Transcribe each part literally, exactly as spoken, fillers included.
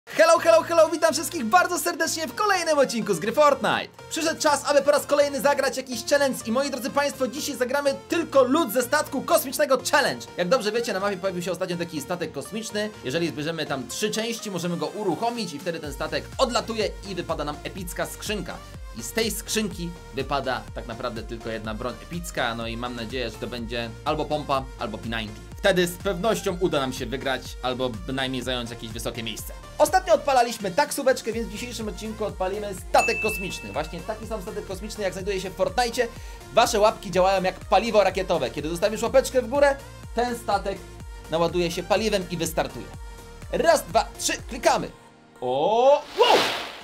Hello, hello, hello, witam wszystkich bardzo serdecznie w kolejnym odcinku z gry Fortnite. Przyszedł czas, aby po raz kolejny zagrać jakiś challenge i moi drodzy państwo, dzisiaj zagramy tylko lód ze statku kosmicznego challenge. Jak dobrze wiecie, na mapie pojawił się ostatnio taki statek kosmiczny. Jeżeli zbierzemy tam trzy części, możemy go uruchomić i wtedy ten statek odlatuje i wypada nam epicka skrzynka. I z tej skrzynki wypada tak naprawdę tylko jedna broń epicka, no i mam nadzieję, że to będzie albo pompa, albo P dziewięćdziesiąt. Wtedy z pewnością uda nam się wygrać, albo bynajmniej zająć jakieś wysokie miejsce. Ostatnio odpalaliśmy taksóweczkę, więc w dzisiejszym odcinku odpalimy statek kosmiczny. Właśnie taki sam statek kosmiczny, jak znajduje się w Fortnite. Wasze łapki działają jak paliwo rakietowe. Kiedy zostawisz łapeczkę w górę, ten statek naładuje się paliwem i wystartuje. Raz, dwa, trzy, klikamy. O, wow!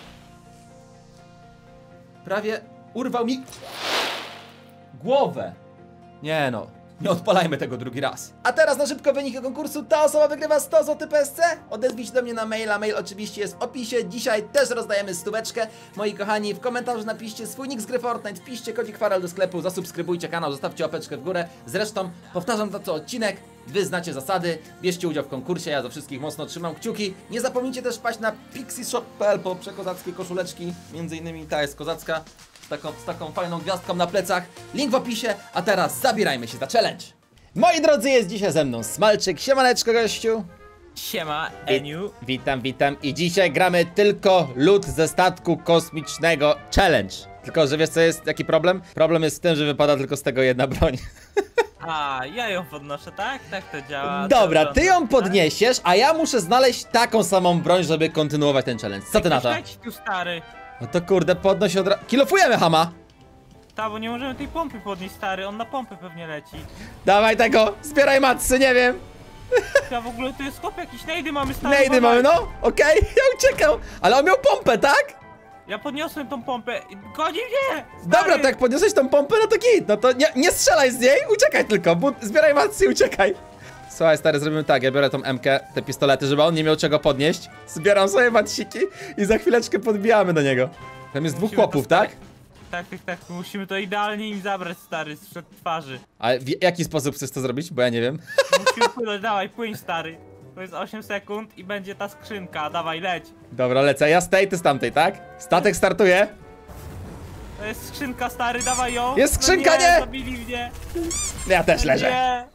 Prawie urwał mi głowę. Nie no, nie odpalajmy tego drugi raz. A teraz na szybko wyniki konkursu. Ta osoba wygrywa sto złotych P S C. Odezwij się do mnie na maila. Mail oczywiście jest w opisie. Dzisiaj też rozdajemy stóweczkę. Moi kochani, w komentarzu napiszcie swój nick z gry Fortnite. Wpiszcie kodzik Farel do sklepu. Zasubskrybujcie kanał, zostawcie łapeczkę w górę. Zresztą powtarzam za co odcinek. Wy znacie zasady, bierzcie udział w konkursie, ja za wszystkich mocno trzymam kciuki. Nie zapomnijcie też wpaść na pixieshop kropka p l po przekozackie koszuleczki. Między innymi ta jest kozacka, z taką, z taką fajną gwiazdką na plecach. Link w opisie, a teraz zabierajmy się za challenge. Moi drodzy, jest dzisiaj ze mną Smalczyk. Siemaneczko, gościu. Siema, Eniu. Witam, witam. I dzisiaj gramy tylko lód ze statku kosmicznego challenge. Tylko, że wiesz co jest, jaki problem? Problem jest w tym, że wypada tylko z tego jedna broń. A, ja ją podnoszę, tak? Tak to działa. Dobra, to ty ją podniesiesz, a ja muszę znaleźć taką samą broń, żeby kontynuować ten challenge. Co ty na to? Leć tu, stary. No to kurde, podnoś od razu. Kilofujemy Hama! Ta, bo nie możemy tej pompy podnieść, stary. On na pompę pewnie leci. Dawaj tego, zbieraj matsy, nie wiem. Ja w ogóle to jest chłop jakiś nejdy mamy, stary. Nejdy mamy, no, okej, okay. Ja uciekam. Ale on miał pompę, tak? Ja podniosłem tą pompę. Godzi mnie! Stary. Dobra, tak podniosłeś tą pompę, no to git. No to nie, nie strzelaj z niej, uciekaj tylko, bo zbieraj matsy i uciekaj. Słuchaj stary, zrobimy tak, ja biorę tą emkę, te pistolety, żeby on nie miał czego podnieść. Zbieram sobie matsiki i za chwileczkę podbijamy do niego. Tam jest dwóch Musimy chłopów, to, tak? Tak, tak, tak. Musimy to idealnie im zabrać, stary, sprzed twarzy. Ale w jaki sposób chcesz to zrobić? Bo ja nie wiem. Musimy płynąć, dawaj, płyń, stary. To jest osiem sekund i będzie ta skrzynka, dawaj, leć. Dobra, lecę, ja z tej, ty z tamtej, tak? Statek startuje. To jest skrzynka, stary, dawaj ją. Jest skrzynka, no nie! nie! Zabili mnie. Ja też No leżę. nie.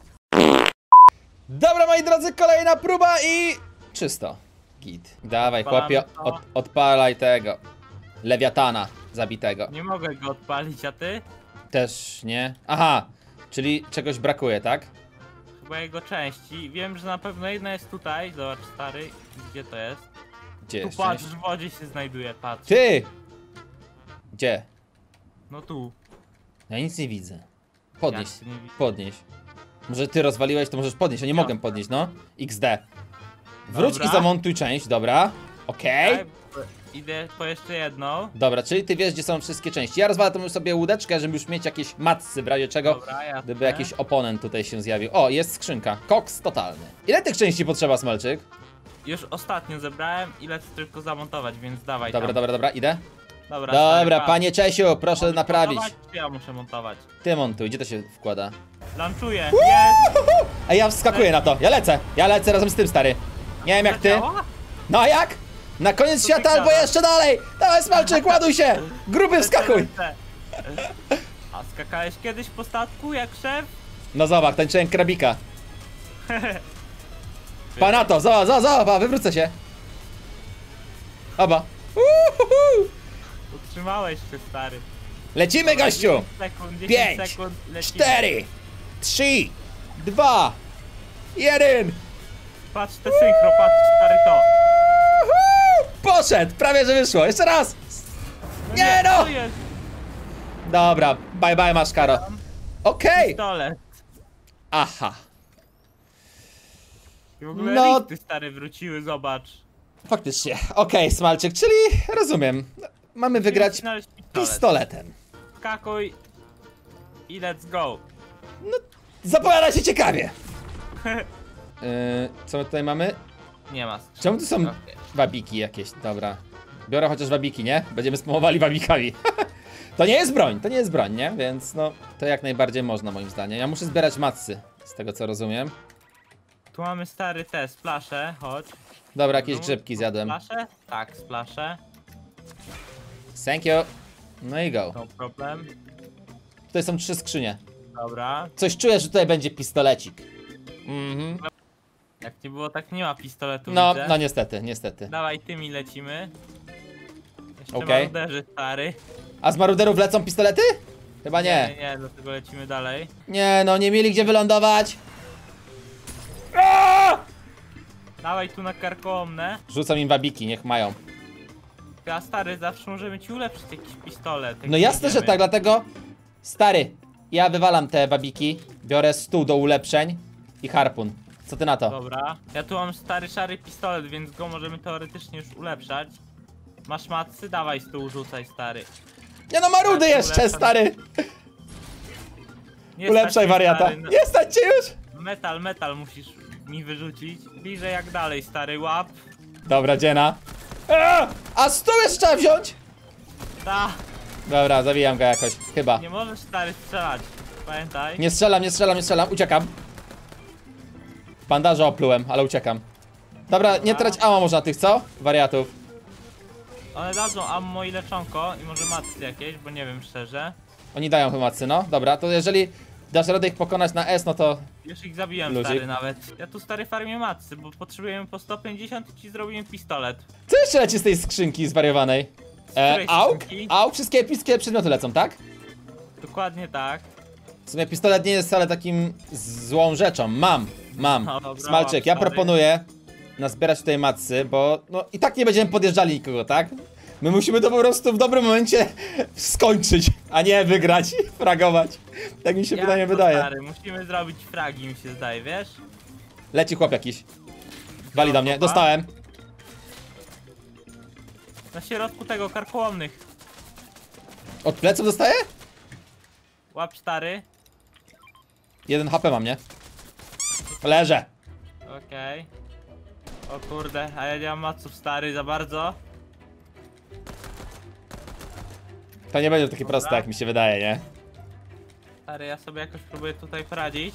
Dobra, moi drodzy, kolejna próba i... czysto. Git. Dawaj, Odpalamy chłopie, to. od, odpalaj tego. Lewiatana zabitego. Nie mogę go odpalić, a ty? Też nie. Aha, czyli czegoś brakuje, tak? Chyba jego części. Wiem, że na pewno jedna jest tutaj. Zobacz, stary. Gdzie to jest? Gdzie Tu jest patrz, część? w wodzie się znajduje, patrz. Ty! Gdzie? No tu. Ja nic nie widzę. Podnieś, Jak ty nie widzisz? podnieś. Może ty rozwaliłeś, to możesz podnieść, ja nie Ja. mogę podnieść, no. iks de. Wróć Dobra. i zamontuj część, dobra. Okej. Daj, idę po jeszcze jedną. Dobra, czyli ty wiesz, gdzie są wszystkie części. Ja rozwalę tą sobie łódeczkę, żeby już mieć jakieś matsy, w razie czego, Dobra, jasne. gdyby jakiś oponent tutaj się zjawił. O, jest skrzynka. Koks totalny. Ile tych części potrzeba, Smalczyk? Już ostatnio zebrałem i lecę tylko zamontować, więc dawaj Dobra, tam. dobra, dobra, idę. Dobra, Dobra, stary, pa. panie Czesiu, proszę Możesz naprawić. montować, czy ja muszę montować? Ty montuj, gdzie to się wkłada? Lanczuję, jest! A ja wskakuję na to, ja lecę. Ja lecę razem z tym, stary. Nie wiem jak ty. Zadziała? No a jak? Na koniec To świata tak albo gada. jeszcze dalej! Dawaj, Smalczyk, ładuj się! Gruby, wskakuj! Lecę, lecę. A skakałeś kiedyś po statku jak szef? No zobacz, tańczyłem krabika. Pana to, zobacz, zobacz, zobacz, wywrócę się. Oba. Uhuhu. Utrzymałeś się, stary. Lecimy, gościu! dziesięć sekund, dziesięć Pięć, sekund, lecimy. cztery, trzy, dwa, jeden. Patrz te synchro, patrz, stary, to. Uhu. Poszedł, prawie że wyszło. Jeszcze raz. No Nie, no! to jest Dobra, bye bye, maszkaro. Okej. pistolet. Aha. I w ogóle No. lifty, stary, wróciły, zobacz. Faktycznie. Okej, Smalczyk, czyli rozumiem. Mamy wygrać Musimy znaleźć pistolet. pistoletem. Skakuj i let's go. Zapowiada się ciekawie. Yy, co my tutaj mamy? Nie ma skrzynki. Czemu tu są Okej. wabiki jakieś? Dobra. Biorę chociaż wabiki, nie? Będziemy spamowali wabikami. To nie jest broń, to nie jest broń, nie? Więc no, to jak najbardziej można moim zdaniem. Ja muszę zbierać matsy, z tego co rozumiem. Tu mamy stary te splasze, chodź. Dobra, jakieś grzybki zjadłem. Splasze? Tak, splasze. Thank you. No i go. No problem. Tutaj są trzy skrzynie. Dobra. Coś czuję, że tutaj będzie pistolecik. Mhm. Jak nie było, tak nie ma pistoletu. No, widzę. no niestety, niestety. Dawaj, tymi lecimy. Jeszcze Okej. maruderzy, stary. A z maruderów lecą pistolety? Chyba Nie, nie. nie, dlatego lecimy dalej. Nie, no nie mieli gdzie wylądować. Dawaj tu na karkołomne. Rzucam im wabiki, niech mają. A stary, zawsze możemy ci ulepszyć jakiś pistolet. jak No jasne, że idziemy. tak, dlatego... Stary, ja wywalam te wabiki, biorę stół do ulepszeń i harpun. Co ty na to? Dobra. Ja tu mam stary, szary pistolet, więc go możemy teoretycznie już ulepszać. Masz macy? Dawaj stół, rzucaj, stary. Nie no, marudy Tak, jeszcze, ulepszam. stary! Nie Ulepszaj stać mnie, wariata. stary, no. Nie stać cię już! Metal, metal musisz mi wyrzucić. Bliżej jak dalej, stary, łap. Dobra, dziena. A, a stół jeszcze trzeba wziąć! Ta, Dobra, zabijam go jakoś, chyba. nie możesz, stary, strzelać. Pamiętaj. Nie strzelam, nie strzelam, nie strzelam, uciekam. Bandaże oplułem, ale uciekam. Dobra, nie trać ammo można tych, co? Wariatów. One dadzą ammo i leczonko i może macy jakieś, bo nie wiem szczerze. Oni dają chyba cy, no. Dobra, to jeżeli dasz radę ich pokonać na S, no to... Już ich zabiłem, Luzik. stary, nawet. Ja tu, stary, farmię macy, bo potrzebujemy po sto pięćdziesiąt i ci zrobiłem pistolet. Co jeszcze leci z tej skrzynki zwariowanej? E, której auk? skrzynki? Auk? Wszystkie epickie przedmioty lecą, tak? Dokładnie tak. W sumie pistolet nie jest wcale takim złą rzeczą. Mam, mam. No, dobra, Smalczyk, łap, ja stary. proponuję nazbierać tutaj macy, bo no i tak nie będziemy podjeżdżali nikogo, tak? My musimy to po prostu w dobrym momencie skończyć, a nie wygrać, fragować. Tak mi się Jak pytanie to, wydaje. Stary, musimy zrobić fragi, mi się zdaje, wiesz? Leci chłop jakiś. Wali do mnie, chłopa? dostałem. Na środku tego karkołomnych. Od pleców dostaję? Łap, stary. Jeden H P mam, nie? Leżę. Okej. O kurde, a ja nie mam maców, stary, za bardzo. To nie będzie takie Dobra. proste, jak mi się wydaje, nie? Stary, ja sobie jakoś próbuję tutaj poradzić.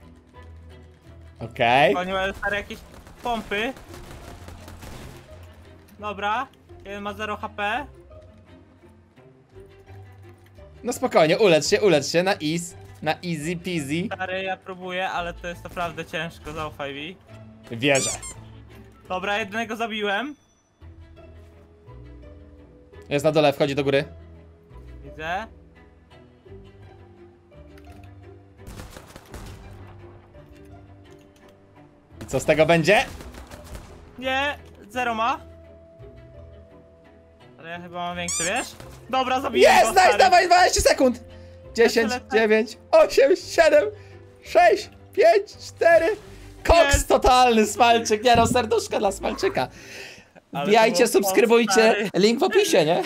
Okej. Oni mają, stary, jakieś pompy. Dobra. Jeden ma zero H P. No spokojnie, ulecz się, ulecz się na ease. Na easy peasy. Stary, ja próbuję, ale to jest naprawdę ciężko, zaufaj mi. Wierzę. Dobra, jednego zabiłem. Jest na dole, wchodzi do góry. Widzę. I co z tego będzie? Nie, zero ma. Ale ja chyba mam większy, wiesz? Dobra, zabiłem Jest, go, nice, stary. dawaj, dwadzieścia sekund! dziesięć, Lecę, lecę. dziewięć, osiem, siedem, sześć, pięć, cztery. Koks Jest. totalny, Smalczyk. Nie no, serduszka dla Smalczyka. Ale Wbijajcie, to było subskrybujcie. stary. Link w opisie, nie?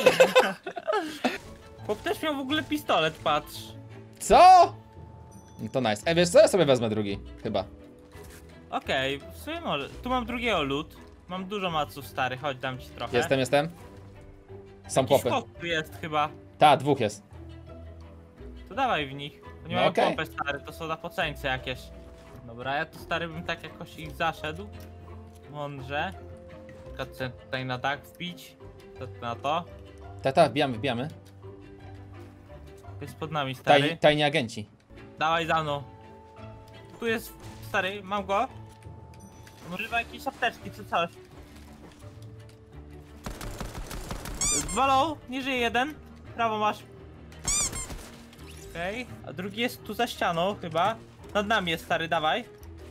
Chłop też miał w ogóle pistolet, patrz. Co? No to nice. E, wiesz co? Ja sobie wezmę drugi, chyba. Okej, w sumie może. Tu mam drugiego loot. Mam dużo maców, stary, chodź, dam ci trochę. Jestem, jestem. Są Jakiś popy. skok tu jest chyba. Ta, dwóch jest. To dawaj w nich. To nie No mają okej. pompę, stary, to są napoceńce jakieś. Dobra, ja tu, stary, bym tak jakoś ich zaszedł. Mądrze. Chcę tutaj na dach wbić. Co ty na to? Ta, ta, wbijamy, wbijamy. Jest pod nami, stary. Taj, tajni agenci. Dawaj za mną. Tu jest, stary, mam go. Używa jakieś apteczki czy coś. Walą, nie żyje jeden. Prawo masz. Okej, okay. A drugi jest tu za ścianą chyba. Nad nami jest, stary, dawaj.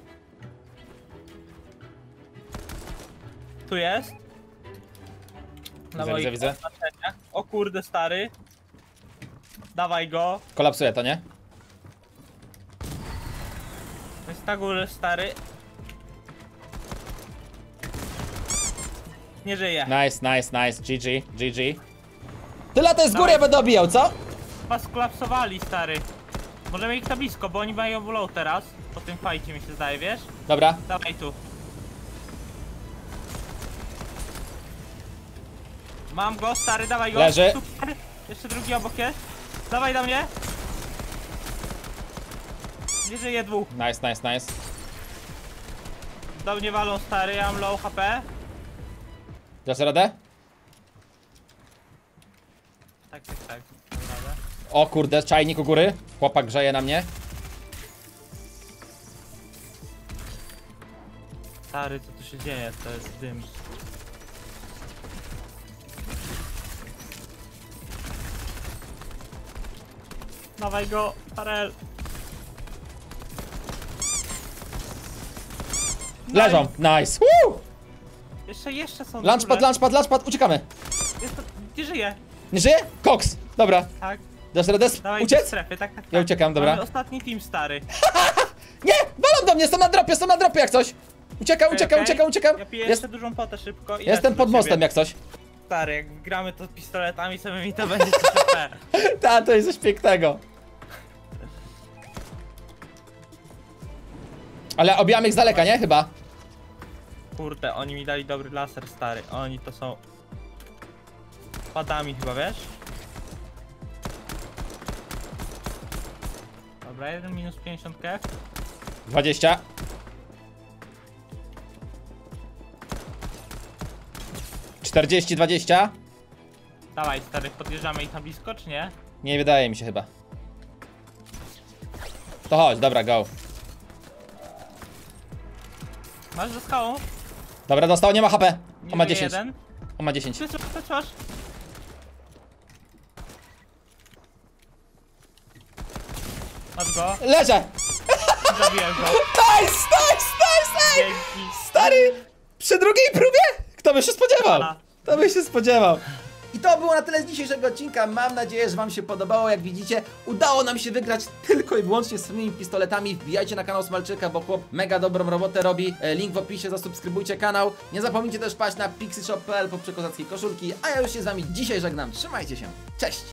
Tu jest. Na Widzę, moich widzę, widzę. oznaczeniach. O kurde, stary. Dawaj go. Kolapsuje to, nie? Jest na górze, stary. Nie żyje. Nice, nice, nice. G G, G G. Ty lataj z góry, ja będę obijał, co? Chyba skolapsowali, stary. Możemy ich na blisko, bo oni mają low teraz. Po tym fajcie mi się zdaje, wiesz? Dobra. Dawaj tu. Mam go, stary, dawaj go. Leży. Super. Jeszcze drugi obok jest. Dawaj do mnie. Nie żyje dwóch. Nice, nice, nice. Do mnie walą stary, ja mam low H P. Dasz radę? Tak, tak, tak. Dam radę. O kurde, czajnik u góry. Chłopak grzeje na mnie. Stary, co tu się dzieje? To jest dym. Dawaj go, Farel. Leżą, nice. Woo! Jeszcze, jeszcze są Launchpad, duże. launchpad, launchpad, uciekamy. Jest to... Gdzie żyje? Nie żyje? Koks. Dobra. Tak. Dasz radę Dawaj do uciec? strefy, tak, tak, tak. Ja uciekam, dobra. Mamy ostatni team, stary. Nie! Walą do mnie, są na dropie, są na dropie jak coś. Uciekam, uciekam, Okej, uciekam, uciekam. Ja piję Jest, jeszcze dużą potę szybko i jestem lecę pod do mostem ciebie. jak coś. Stary, jak gramy to pistoletami samymi, to będzie C P. Ta, to jest coś pięknego. Ale obijamy ich z daleka, nie? Chyba. Kurde, oni mi dali dobry laser, stary. Oni to są... Padami chyba, wiesz? Dobra, jeden minus pięćdziesiąt kef. dwadzieścia. czterdzieści, dwadzieścia. Dawaj, stary, podjeżdżamy ich na blisko, czy nie? Nie wydaje mi się chyba. To chodź, dobra, go. Masz za skałą? Dobra, dostał, nie ma H P. Nie On ma żyje dziesięć. jeden. On ma dziesięć. Ty co, ty co masz? Masz go, Leżę! zabiłem go. Nice, nice, nice, ej! Dzięki. Stary! Przy drugiej próbie? Kto by się spodziewał? Dobra. Kto by się spodziewał? I to było na tyle z dzisiejszego odcinka. Mam nadzieję, że wam się podobało. Jak widzicie, udało nam się wygrać tylko i wyłącznie z swoimi pistoletami. Wbijajcie na kanał Smalczyka, bo chłop mega dobrą robotę robi. E, Link w opisie, zasubskrybujcie kanał. Nie zapomnijcie też paść na pixie shop kropka p l po przekozackiej koszulki. A ja już się z wami dzisiaj żegnam. Trzymajcie się. Cześć!